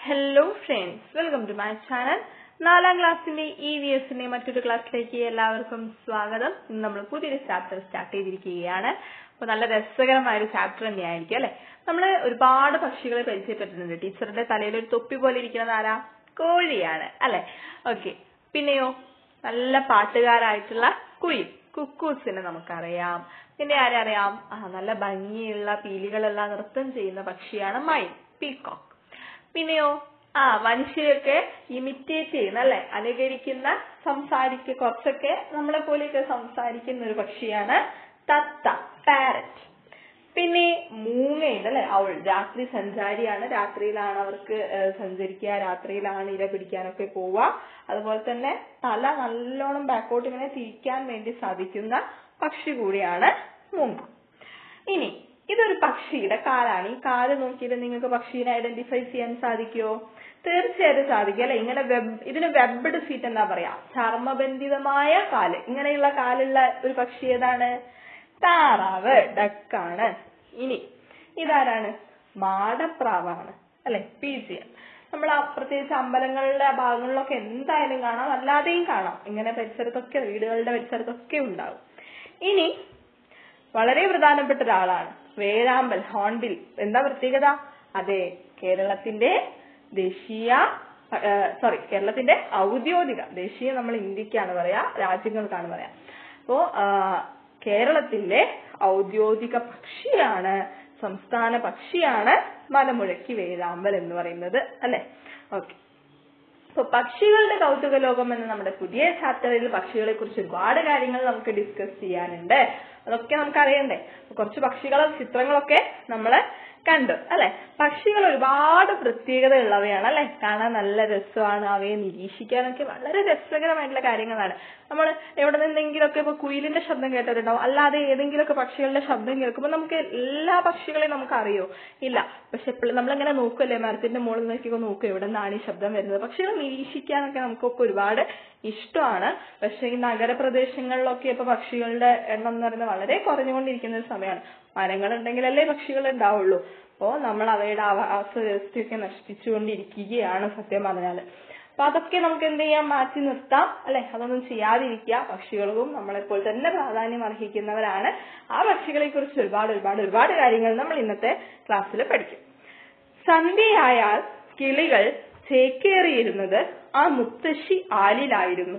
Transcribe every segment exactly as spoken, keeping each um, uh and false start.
Hello friends, welcome to my channel. നാലാം ക്ലാസ്സിന്റെ E V എസിന്റെ മറ്റൊരു ക്ലാസ്സിലേക്ക് എല്ലാവർക്കും സ്വാഗതം. ഇന്ന് നമ്മൾ പുതിയൊരു ചാപ്റ്റർ സ്റ്റാർട്ട് ചെയ്തിരിക്കുകയാണ്. അപ്പോൾ നല്ല രസകരമായ ഒരു ചാപ്റ്റർ തന്നെയായിരിക്കും അല്ലെ. നമ്മൾ ഒരുപാട് പക്ഷികളെ പരിചയപ്പെട്ടിട്ടുണ്ട്. ടീച്ചറുടെ തലയിൽ ഒരു തൊപ്പി പോലെ ഇരിക്കുന്നത് ആരാ? കോഴിയാണ് അല്ലെ. ഓക്കെ, പിന്നെയോ നല്ല പാട്ടുകാരായിട്ടുള്ള കുയിൽ കുക്കൂസിനെ നമുക്കറിയാം. പിന്നെ ആരറിയാം? ആ നല്ല ഭംഗിയുള്ള പീലികളെല്ലാം നൃത്തം ചെയ്യുന്ന പക്ഷിയാണ് മയിൽ, പീകോക്ക്. പിന്നെയോ ആ മനുഷ്യരൊക്കെ ഇമിറ്റേറ്റ് ചെയ്യുന്ന അല്ലെ, അനുകരിക്കുന്ന, സംസാരിക്ക കുറച്ചൊക്കെ നമ്മളെ പോലെയൊക്കെ സംസാരിക്കുന്ന ഒരു പക്ഷിയാണ് തത്ത, പാരറ്റ്. പിന്നെ മൂങ്ങയുണ്ട് അല്ലെ, അവൾ രാത്രി സഞ്ചാരിയാണ്. രാത്രിയിലാണ് അവർക്ക് സഞ്ചരിക്കുക, രാത്രിയിലാണ് ഇര പിടിക്കാനൊക്കെ പോവുക. അതുപോലെ തന്നെ തല നല്ലോണം ബാക്കോട്ട് ഇങ്ങനെ തിരിക്കാൻ വേണ്ടി സാധിക്കുന്ന പക്ഷി കൂടിയാണ് മൂങ്ങ. ഇനി ഇതൊരു പക്ഷിയുടെ കാലാണ്. ഈ കാല് നോക്കിയിട്ട് നിങ്ങൾക്ക് പക്ഷീനെ ഐഡന്റിഫൈ ചെയ്യാൻ സാധിക്കുമോ? തീർച്ചയായിട്ടും സാധിക്കും അല്ലെ. ഇങ്ങനെ വെബ് ഇതിന് വെബ്ഡ് ഫീറ്റ് എന്നാ പറയാ, ചർമ്മബന്ധിതമായ കാല്. ഇങ്ങനെയുള്ള കാലുള്ള ഒരു പക്ഷി ഏതാണ്? താറാവ്, ഡക്കാണ്. ഇനി ഇതാരാണ്? മാടപ്രാവാണ് അല്ലെ, പീജിയൻ. നമ്മൾ പ്രത്യേകിച്ച് അമ്പലങ്ങളുടെ ഭാഗങ്ങളിലൊക്കെ എന്തായാലും കാണാം, അല്ലാതെയും കാണാം. ഇങ്ങനെ പരിസരത്തൊക്കെ, വീടുകളുടെ പരിസരത്തൊക്കെ ഉണ്ടാവും. ഇനി വളരെ പ്രധാനപ്പെട്ട ഒരാളാണ് വേഴാമ്പൽ, ഹോൺബിൽ. എന്താ പ്രത്യേകത? അതെ, കേരളത്തിന്റെ ദേശീയ സോറി കേരളത്തിന്റെ ഔദ്യോഗിക, ദേശീയ നമ്മൾ ഇന്ത്യക്കാണ് പറയാ, രാജ്യങ്ങൾക്കാണ് പറയാ. അപ്പോ കേരളത്തിന്റെ ഔദ്യോഗിക പക്ഷിയാണ്, സംസ്ഥാന പക്ഷിയാണ് മലമുഴക്കി വേഴാമ്പൽ എന്ന് പറയുന്നത് അല്ലെ. ഓക്കെ, അപ്പൊ പക്ഷികളുടെ കൗതുക ലോകം എന്ന നമ്മുടെ പുതിയ ചാപ്റ്ററിൽ പക്ഷികളെ കുറിച്ച് ഒരുപാട് കാര്യങ്ങൾ നമുക്ക് ഡിസ്കസ് ചെയ്യാനുണ്ട്. അതൊക്കെ നമുക്ക് അറിയണ്ടേ. കുറച്ച് പക്ഷികളെ ചിത്രങ്ങളൊക്കെ നമ്മള് കണ്ടു അല്ലെ. പക്ഷികൾ ഒരുപാട് പ്രത്യേകത ഉള്ളവയാണ് അല്ലെ. കാണാൻ നല്ല രസമാണ്, അവയെ നിരീക്ഷിക്കാനൊക്കെ വളരെ രസകരമായിട്ടുള്ള കാര്യങ്ങളാണ്. നമ്മൾ എവിടെ നിന്നെങ്കിലൊക്കെ ഇപ്പൊ കുയിലിന്റെ ശബ്ദം കേട്ടിട്ടുണ്ടാവും, അല്ലാതെ ഏതെങ്കിലുമൊക്കെ പക്ഷികളുടെ ശബ്ദം കേൾക്കുമ്പോൾ നമുക്ക് എല്ലാ പക്ഷികളെയും നമുക്ക് അറിയോ? ഇല്ല. പക്ഷെ എപ്പോഴും നമ്മളിങ്ങനെ നോക്കുമല്ലേ, മരത്തിന്റെ മുകളിൽ നോക്കിയൊക്കെ നോക്കും എവിടെ നിന്നാണ് ഈ ശബ്ദം വരുന്നത്. പക്ഷികളെ നിരീക്ഷിക്കാനൊക്കെ നമുക്കൊക്കെ ഒരുപാട് ഇഷ്ടമാണ്. പക്ഷെ ഈ നഗരപ്രദേശങ്ങളിലൊക്കെ ഇപ്പൊ പക്ഷികളുടെ എണ്ണം എന്ന് പറയുന്നത് വളരെ കുറഞ്ഞുകൊണ്ടിരിക്കുന്ന ഒരു സമയമാണ്. മരങ്ങൾ ഉണ്ടെങ്കിലല്ലേ പക്ഷികൾ ഉണ്ടാവുള്ളൂ. അപ്പോ നമ്മൾ അവയുടെ ആവാസ വ്യവസ്ഥയൊക്കെ നശിപ്പിച്ചുകൊണ്ടിരിക്കുകയാണ് സത്യം പറഞ്ഞാല്. അപ്പൊ അതൊക്കെ നമുക്ക് എന്ത് ചെയ്യാം? മാറ്റി നിർത്താം അല്ലെ. അതൊന്നും ചെയ്യാതിരിക്കുക. പക്ഷികൾക്കും നമ്മളെപ്പോൾ തന്നെ പ്രാധാന്യം അർഹിക്കുന്നവരാണ്. ആ പക്ഷികളെ കുറിച്ച് ഒരുപാട് ഒരുപാട് ഒരുപാട് കാര്യങ്ങൾ നമ്മൾ ഇന്നത്തെ ക്ലാസ്സിൽ പഠിക്കും. സന്ധ്യയായാൽ കിളികൾ ചേക്കേറിയിരുന്നത് ആ മുത്തശ്ശി ആലിലായിരുന്നു.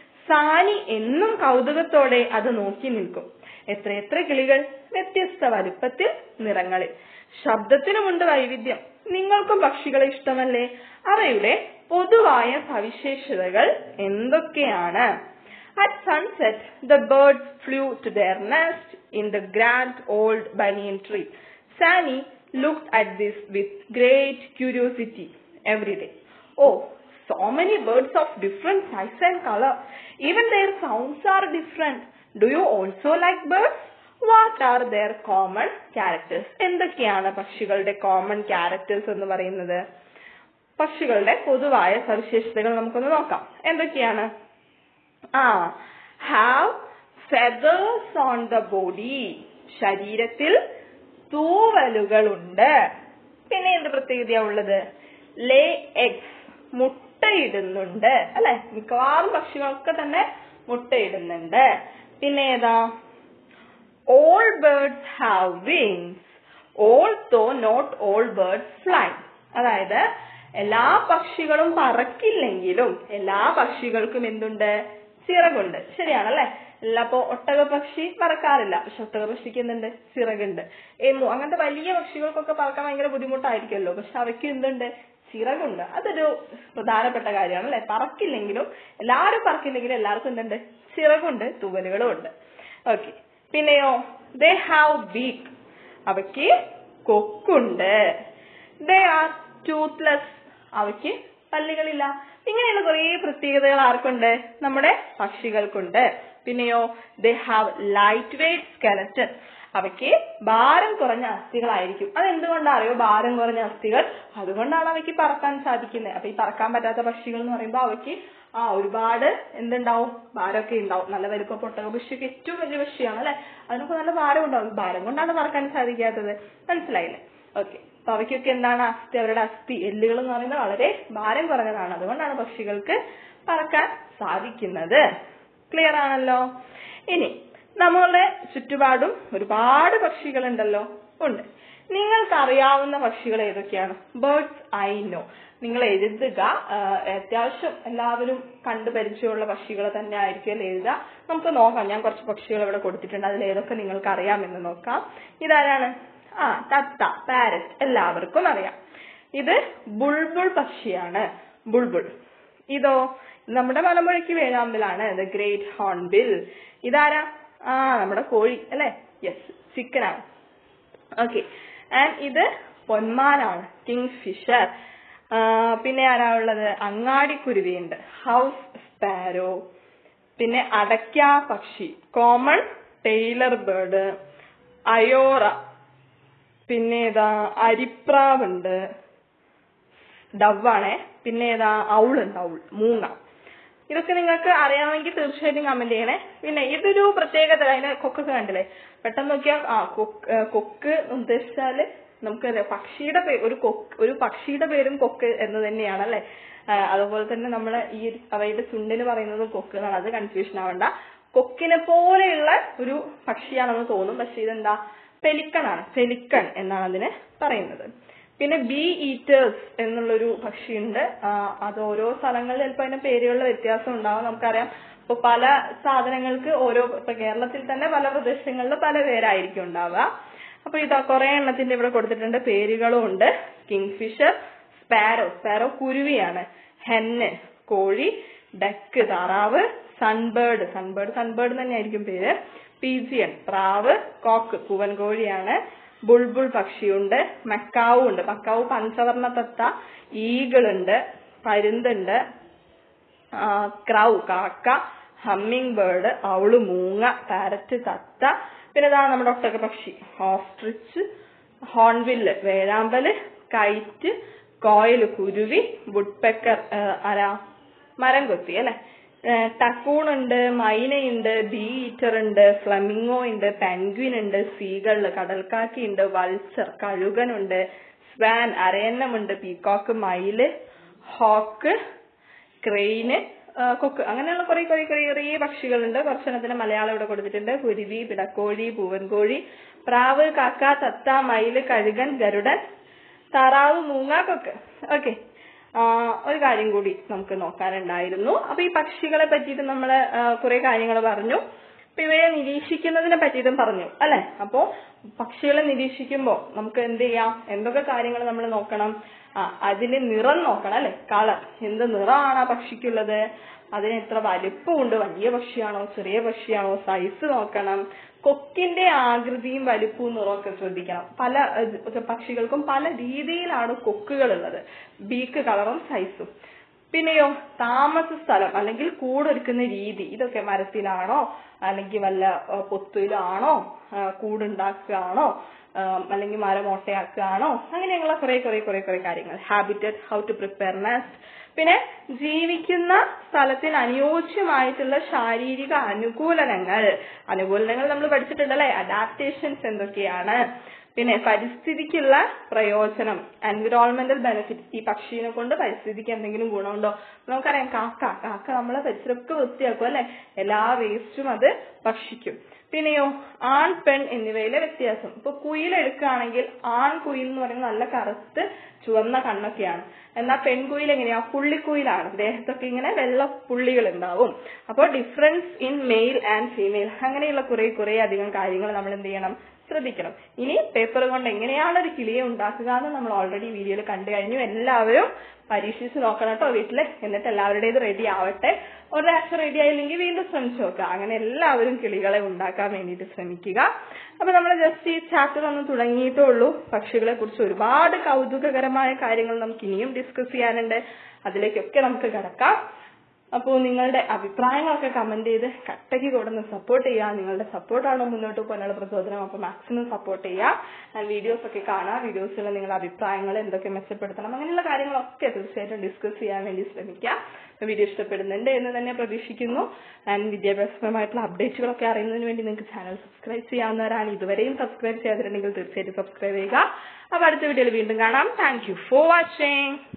സാനി എന്നും കൗതുകത്തോടെ അത് നോക്കി നിൽക്കും. എത്രയെത്ര കിളികൾ, വ്യത്യസ്ത വലുപ്പത്തിൽ, നിറങ്ങളിൽ. ശബ്ദത്തിനുമുണ്ട് വൈവിധ്യം. നിങ്ങൾക്കും പക്ഷികളെ ഇഷ്ടമല്ലേ? അവയുടെ പൊതുവായ സവിശേഷതകൾ എന്തൊക്കെയാണ്? At sunset, the birds flew to their nest in the grand old banyan tree. Sani looked at this with great curiosity every day. Oh, so many birds of different size and color. Even their sounds are different. Do you also like birds? What are their common characters? എന്തൊക്കെയാണ് പക്ഷികളുടെ common characters എന്ന് പറയുന്നത്? പക്ഷികളുടെ പൊതുവായ സവിശേഷതകൾ നമുക്കൊന്ന് നോക്കാം. എന്തൊക്കെയാണ്? ആ have feathers on the body. ശരീരത്തിൽ തൂവലുകളുണ്ട്. പിന്നെ എന്ത് പ്രത്യേകതയാ ഉള്ളത്? lay eggs. മുട്ടയിടുന്നുണ്ട് അല്ലെ. മിക്കവാറും പക്ഷികളൊക്കെ തന്നെ മുട്ടയിടുന്നുണ്ട്. പിന്നെ ഏതാ? all birds have wings, although not all birds fly. അതായത് എല്ലാ പക്ഷികളും പറക്കില്ലെങ്കിലും എല്ലാ പക്ഷികൾക്കും എന്തുണ്ട്? ചിറകുണ്ട്. ശരിയാണല്ലേ. എല്ലാ ഇപ്പൊ ഒട്ടക പക്ഷി പറക്കാറില്ല, പക്ഷെ ഒട്ടക പക്ഷിക്ക് എന്തുണ്ട്? ചിറകുണ്ട്. എമു അങ്ങനത്തെ വലിയ പക്ഷികൾക്കൊക്കെ പറക്കാൻ ഭയങ്കര ബുദ്ധിമുട്ടായിരിക്കുമല്ലോ, പക്ഷെ അവയ്ക്ക് എന്തുണ്ട്? ചിറകുണ്ട്. അതൊരു പ്രധാനപ്പെട്ട കാര്യമാണ് അല്ലെ. പറക്കില്ലെങ്കിലും, എല്ലാവരും പറക്കില്ലെങ്കിലും എല്ലാവർക്കും എന്തുണ്ട്? ചിറകുണ്ട്, തൂവലുകളും ഉണ്ട്. ഓക്കെ, പിന്നെയോ they have beak. അവയ്ക്ക് കൊക്കുണ്ട്. they are toothless. അവയ്ക്ക് പല്ലുകളില്ല. ഇങ്ങനെയുള്ള കുറെ പ്രത്യേകതകൾ ആർക്കുണ്ട്? നമ്മുടെ പക്ഷികൾക്കുണ്ട്. പിന്നെയോ they have light weight skeleton. അവയ്ക്ക് ഭാരം കുറഞ്ഞ അസ്ഥികളായിരിക്കും. അതെന്തുകൊണ്ടാ അറിയോ? ഭാരം കുറഞ്ഞ അസ്ഥികൾ, അതുകൊണ്ടാണ് അവയ്ക്ക് പറക്കാൻ സാധിക്കുന്നത്. അപ്പൊ ഈ പറക്കാൻ പറ്റാത്ത പക്ഷികൾ എന്ന് പറയുമ്പോൾ അവയ്ക്ക് ആ ഒരുപാട് എന്തുണ്ടാവും? ഭാരമൊക്കെ ഉണ്ടാവും. നല്ല വലുപ്പം ഒട്ടക പക്ഷിയൊക്കെ ഏറ്റവും വലിയ പക്ഷിയാണ് അല്ലെ. അതിനൊക്കെ നല്ല ഭാരം ഉണ്ടാവും. ഭാരം കൊണ്ടാണ് പറക്കാൻ സാധിക്കാത്തത്. മനസ്സിലായില്ലേ? ഓക്കെ, അപ്പൊ അവയ്ക്കൊക്കെ എന്താണ് അസ്ഥി, അവരുടെ അസ്ഥി എല്ലുകൾ എന്ന് പറയുന്നത് വളരെ ഭാരം കുറഞ്ഞതാണ്. അതുകൊണ്ടാണ് പക്ഷികൾക്ക് പറക്കാൻ സാധിക്കുന്നത്. ക്ലിയർ ആണല്ലോ? ഇനി നമ്മളുടെ ചുറ്റുപാടും ഒരുപാട് പക്ഷികളുണ്ടല്ലോ. ഉണ്ട്. നിങ്ങൾക്ക് അറിയാവുന്ന പക്ഷികൾ ഏതൊക്കെയാണ്? Birds I know. നിങ്ങൾ എഴുതുക. അത്യാവശ്യം എല്ലാവരും കണ്ടു പരിചയമുള്ള പക്ഷികൾ തന്നെ ആയിരിക്കും എഴുതുക. നമുക്ക് നോക്കാം. ഞാൻ കുറച്ച് പക്ഷികൾ ഇവിടെ കൊടുത്തിട്ടുണ്ട്. അതിൽ ഏതൊക്കെ നിങ്ങൾക്ക് അറിയാമെന്ന് നോക്കാം. ഇതാരാണ്? ആ തത്ത, പാരറ്റ്, എല്ലാവർക്കും അറിയാം. ഇത് ബുൾബുൾ പക്ഷിയാണ്, ബുൾബുൾ. ഇതോ നമ്മുടെ മലമുഴക്കി വേഴാമ്പലാണ്, ദ ഗ്രേറ്റ് ഹോൺബിൽ. ഇതാരാ? ആ നമ്മുടെ കോഴി അല്ലെ? യെസ്, ചിക്കനാണ്. ഓക്കെ. ആൻഡ് ഇത് പൊന്മാനാണ്, കിങ് ഫിഷർ. പിന്നെ ആരാ ഉള്ളത്? അങ്ങാടിക്കുരുവിയുണ്ട്, ഹൗസ് സ്പാരോ. പിന്നെ അടയ്ക്ക പക്ഷി, കോമൺ ടെയ്ലർ ബേർഡ്, അയോറ. പിന്നെ ഏതാ? അരിപ്രാവുണ്ട്, ഡവാണേ. പിന്നെ ഏതാ? ഔളുണ്ട്, ഔൾ, മൂങ്ങ. ഇതൊക്കെ നിങ്ങൾക്ക് അറിയാമെങ്കിൽ തീർച്ചയായിട്ടും കമന്റ് ചെയ്യണേ. പിന്നെ ഇതൊരു പ്രത്യേകത, അതിന് കൊക്കൊക്കെ കണ്ടില്ലേ? പെട്ടെന്ന് നോക്കിയാൽ ആ കൊക്ക് കൊക്ക് ഉദ്ദേശിച്ചാല് നമുക്കറിയാം പക്ഷിയുടെ പേര്, ഒരു കൊക്ക്, ഒരു പക്ഷിയുടെ പേരും കൊക്ക് എന്ന് തന്നെയാണ് അല്ലെ? അതുപോലെ തന്നെ നമ്മള് ഈ അവയുടെ ചുണ്ടിന് പറയുന്നത് കൊക്ക് എന്നാണ്. അത് കൺഫ്യൂഷൻ ആവണ്ട. കൊക്കിനെ പോലെയുള്ള ഒരു പക്ഷിയാണെന്ന് തോന്നും, പക്ഷെ ഇതെന്താ? പെലിക്കൺ ആണ്. പെലിക്കൺ എന്നാണ് അതിന് പറയുന്നത്. പിന്നെ ബീ ഈറ്റേഴ്സ് എന്നുള്ളൊരു പക്ഷിയുണ്ട്. അത് ഓരോ സ്ഥലങ്ങളിൽ ചിലപ്പോൾ അതിന്റെ പേരുകളിൽ വ്യത്യാസം ഉണ്ടാവും. നമുക്കറിയാം ഇപ്പൊ പല സാധനങ്ങൾക്ക് ഓരോ, ഇപ്പൊ കേരളത്തിൽ തന്നെ പല പ്രദേശങ്ങളിൽ പല പേരായിരിക്കും ഉണ്ടാവുക. അപ്പൊ ഇതാ കുറെ എണ്ണത്തിന്റെ ഇവിടെ കൊടുത്തിട്ടുണ്ട്, പേരുകളും ഉണ്ട്. കിങ് ഫിഷർ, സ്പാരോ, സ്പാരോ കുരുവിയാണ്, ഹെന്ന് കോഴി, ഡക്ക് താറാവ്, സൺബേർഡ്, സൺബേർഡ് സൺബേർഡ് തന്നെ ആയിരിക്കും പേര്, പീജിയൻ പ്രാവ്, കോക്ക് പൂവൻ കോഴിയാണ്, ബുൾബുൾ പക്ഷിയുണ്ട്, മക്കാവു ഉണ്ട്, മക്കാവു പഞ്ചവർണ്ണ തത്ത, ഈഗിളുണ്ട്, പരുന്തുണ്ട്, ക്രൗ കാക്ക, ഹമ്മിങ് ബേർഡ്, ഔള് മൂങ്ങ, പാരറ്റ് തത്ത. പിന്നെ ഇതാ നമ്മുടെ ഒട്ടക പക്ഷി, ഓസ്ട്രിച്ച്, ഹോൺവില്ല് വേഴാമ്പല്, കൈറ്റ്, കോയിൽ കുരുവി, വുഡ്പെക്കർ ആരാ? മരം കൊത്തി അല്ലെ. ടക്കൂൺ ഉണ്ട്, മൈനയുണ്ട്, ബീ ഈറ്റർ ഉണ്ട്, ഫ്ലമിംഗോ ഉണ്ട്, പെൻഗ്വിൻ ഉണ്ട്, സീഗള് കടൽക്കാക്കി ഉണ്ട്, വൾച്ചർ കഴുകനുണ്ട്, സ്വാൻ അരയന്നമുണ്ട്, പീകോക്ക് മയില്, ഹോക്ക്, ക്രെയിന്, കൊക്ക്. അങ്ങനെയുള്ള കുറെ കുറെ കുറെ ചെറിയ പക്ഷികളുണ്ട്. കുറച്ചെണ്ണത്തിന് മലയാളം ഇവിടെ കൊടുത്തിട്ടുണ്ട്. കുരുവി, പിടക്കോഴി, പൂവൻകോഴി, പ്രാവ്, കാക്ക, തത്ത, മയില്, കഴുകൻ, ഗരുഡൻ, താറാവ്, മൂങ്ങ, കൊക്ക്. ഓക്കെ. ഒരു കാര്യം കൂടി നമുക്ക് നോക്കാനുണ്ടായിരുന്നു. അപ്പൊ ഈ പക്ഷികളെ പറ്റിയിട്ട് നമ്മള് കുറെ കാര്യങ്ങൾ പറഞ്ഞു. അപ്പൊ ഇവയെ നിരീക്ഷിക്കുന്നതിനെ പറ്റിയിട്ടും പറഞ്ഞു അല്ലെ? അപ്പോ പക്ഷികളെ നിരീക്ഷിക്കുമ്പോ നമുക്ക് എന്ത് ചെയ്യാം? എന്തൊക്കെ കാര്യങ്ങൾ നമ്മൾ നോക്കണം? ആ അതിന് നിറം നോക്കണം അല്ലെ? കളർ. എന്ത് നിറമാണ് ആ പക്ഷിക്കുള്ളത്? അതിന് എത്ര വലിപ്പമുണ്ട്? വലിയ പക്ഷിയാണോ ചെറിയ പക്ഷിയാണോ? സൈസ് നോക്കണം. കൊക്കിന്റെ ആകൃതിയും വലിപ്പവും നിറമൊക്കെ ശ്രദ്ധിക്കണം. പല പക്ഷികൾക്കും പല രീതിയിലാണ് കൊക്കുകൾ ഉള്ളത്, ബീക്ക് കളറും സൈസും. പിന്നെയോ താമസ സ്ഥലം അല്ലെങ്കിൽ കൂടൊരുക്കുന്ന രീതി. ഇതൊക്കെ മരത്തിലാണോ അല്ലെങ്കിൽ വല്ല പൊത്തിലാണോ, കൂടുണ്ടാക്കുകയാണോ, അല്ലെങ്കിൽ മരം ഓട്ടയാക്കുകയാണോ, അങ്ങനെയുള്ള കുറെ കുറെ കുറെ കുറെ കാര്യങ്ങൾ. Habitat, how to prepare nest. പിന്നെ ജീവിക്കുന്ന സ്ഥലത്തിന് അനുയോജ്യമായിട്ടുള്ള ശാരീരിക അനുകൂലനങ്ങൾ. അനുകൂലനങ്ങൾ നമ്മൾ പഠിച്ചിട്ടുണ്ടല്ലേ? അഡാപ്റ്റേഷൻസ് എന്തൊക്കെയാണ്? പിന്നെ പരിസ്ഥിതിക്കുള്ള പ്രയോജനം, എൻവിറോൺമെന്റൽ ബെനിഫിറ്റ്. ഈ പക്ഷീനെ കൊണ്ട് പരിസ്ഥിതിക്ക് എന്തെങ്കിലും ഗുണമുണ്ടോ? നമുക്കറിയാം കാക്ക കാക്ക നമ്മളെ പരിസരമൊക്കെ വൃത്തിയാക്കും അല്ലെ? എല്ലാ വേസ്റ്റും അത് ഭക്ഷിക്കും. പിന്നെയോ ആൺ പെൺ എന്നിവയിലെ വ്യത്യാസം. ഇപ്പൊ കുയിൽ എടുക്കുകയാണെങ്കിൽ ആൺ കുയിൽ എന്ന് പറയുന്നത് നല്ല കറുത്ത് ചുവന്ന കണ്ണൊക്കെയാണ്. എന്നാൽ പെൺകുയിൽ എങ്ങനെയാ? പുള്ളിക്കുയിലാണ്. ദേഹത്തൊക്കെ ഇങ്ങനെ വെള്ള പുള്ളികൾ ഉണ്ടാവും. അപ്പോൾ difference in male and female. അങ്ങനെയുള്ള കുറെ കുറെ അധികം കാര്യങ്ങൾ നമ്മൾ എന്ത് ചെയ്യണം? ശ്രദ്ധിക്കണം. ഇനി പേപ്പർ കൊണ്ട് എങ്ങനെയാണ് ഒരു കിളിയെ ഉണ്ടാക്കുക എന്ന് നമ്മൾ ഓൾറെഡി വീഡിയോയിൽ കണ്ടു കഴിഞ്ഞു. എല്ലാവരും പരീക്ഷിച്ച് നോക്കണം കേട്ടോ വീട്ടില്. എന്നിട്ട് എല്ലാവരുടേത് റെഡി ആവട്ടെ. ഒരാഴ്ച റെഡി ആയില്ലെങ്കിൽ വീണ്ടും ശ്രമിച്ചു നോക്കുക. അങ്ങനെ എല്ലാവരും കിളികളെ ഉണ്ടാക്കാൻ വേണ്ടിയിട്ട് ശ്രമിക്കുക. അപ്പൊ നമ്മൾ ജസ്റ്റ് ഈ ചാപ്റ്റർ ഒന്ന് തുടങ്ങിയിട്ടേ ഉള്ളൂ. പക്ഷികളെ കുറിച്ച് ഒരുപാട് കൗതുകകരമായ കാര്യങ്ങൾ നമുക്ക് ഇനിയും ഡിസ്കസ് ചെയ്യാനുണ്ട്. അതിലേക്കൊക്കെ നമുക്ക് കിടക്കാം. അപ്പോൾ നിങ്ങളുടെ അഭിപ്രായങ്ങളൊക്കെ കമന്റ് ചെയ്ത് കട്ടയ്ക്ക് കൊടുന്ന് സപ്പോർട്ട് ചെയ്യുക. നിങ്ങളുടെ സപ്പോർട്ടാണ് മുന്നോട്ട് പോകാനുള്ള പ്രചോദനം. അപ്പോൾ മാക്സിമം സപ്പോർട്ട് ചെയ്യുക. വീഡിയോസ് ഒക്കെ കാണുക. വീഡിയോസിൽ നിങ്ങളുടെ അഭിപ്രായങ്ങൾ എന്തൊക്കെ മെച്ചപ്പെടുത്തണം അങ്ങനെയുള്ള കാര്യങ്ങളൊക്കെ തീർച്ചയായിട്ടും ഡിസ്കസ് ചെയ്യാൻ വേണ്ടി ശ്രമിക്കുക. വീഡിയോ ഇഷ്ടപ്പെടുന്നുണ്ട് എന്ന് തന്നെ പ്രതീക്ഷിക്കുന്നു. ആൻഡ് വിദ്യാഭ്യാസപരമായിട്ടുള്ള അപ്ഡേറ്റുകളൊക്കെ അറിയുന്നതിന് വേണ്ടി നിങ്ങൾക്ക് ചാനൽ സബ്സ്ക്രൈബ് ചെയ്യാവുന്നവരാണ്. ഇതുവരെയും സബ്സ്ക്രൈബ് ചെയ്തിട്ടുണ്ടെങ്കിൽ തീർച്ചയായിട്ടും സബ്സ്ക്രൈബ് ചെയ്യുക. അപ്പോൾ അടുത്ത വീഡിയോയിൽ വീണ്ടും കാണാം. Thank you for watching.